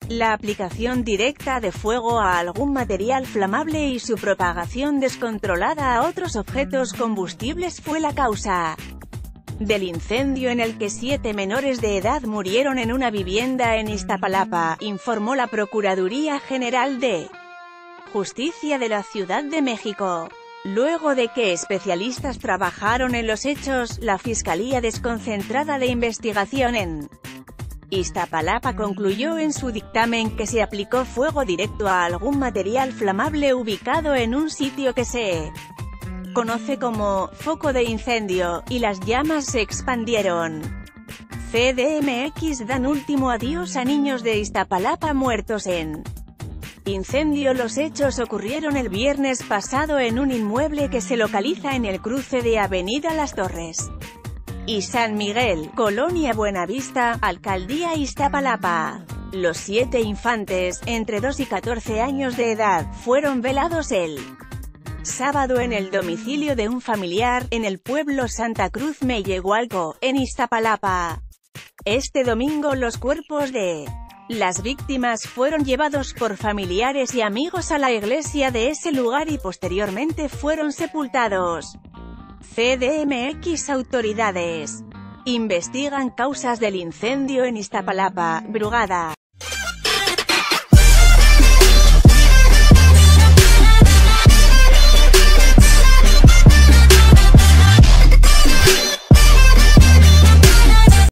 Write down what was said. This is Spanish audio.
La aplicación directa de fuego a algún material flamable y su propagación descontrolada a otros objetos combustibles fue la causa del incendio en el que 7 menores de edad murieron en una vivienda en Iztapalapa, informó la Procuraduría General de Justicia de la Ciudad de México. Luego de que especialistas trabajaron en los hechos, la Fiscalía Desconcentrada de Investigación en Iztapalapa concluyó en su dictamen que se aplicó fuego directo a algún material flamable ubicado en un sitio que se conoce como foco de incendio, y las llamas se expandieron. CDMX dan último adiós a niños de Iztapalapa muertos en incendio. Los hechos ocurrieron el viernes pasado en un inmueble que se localiza en el cruce de Avenida Las Torres y San Miguel, Colonia Buenavista, Alcaldía Iztapalapa. Los 7 infantes, entre 2 y 14 años de edad, fueron velados el sábado en el domicilio de un familiar, en el pueblo Santa Cruz Mellehualco, en Iztapalapa. Este domingo los cuerpos de las víctimas fueron llevados por familiares y amigos a la iglesia de ese lugar y posteriormente fueron sepultados. CDMX. Autoridades investigan causas del incendio en Iztapalapa. Brugada.